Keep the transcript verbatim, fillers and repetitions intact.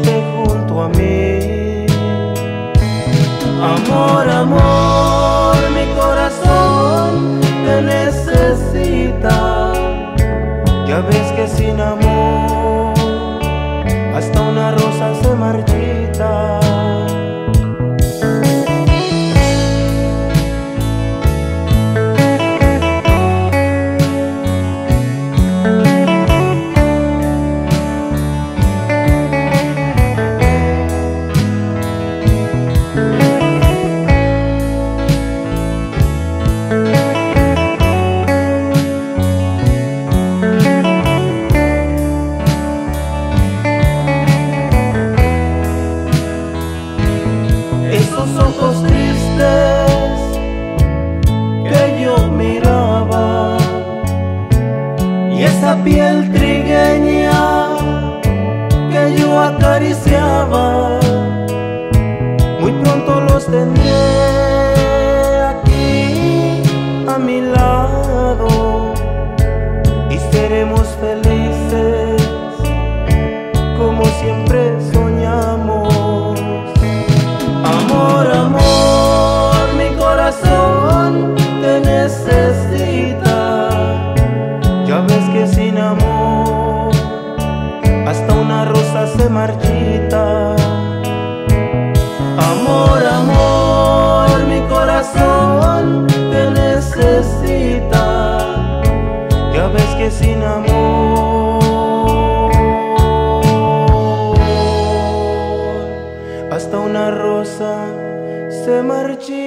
esté junto a mí. Amor, amor, mi corazón te necesita. Ya ves que sin amor hasta una rosa se marchita. Esos ojos tristes que yo miraba y esa piel trigueña que yo acariciaba, muy pronto los tendré aquí a mi lado y seremos felices como siempre soñamos. Amor, amor, mi corazón te necesita. Ya ves que sin amor hasta una rosa se marchita. Amor, amor, mi corazón te necesita. Ya ves que sin amor hasta una rosa se marchita.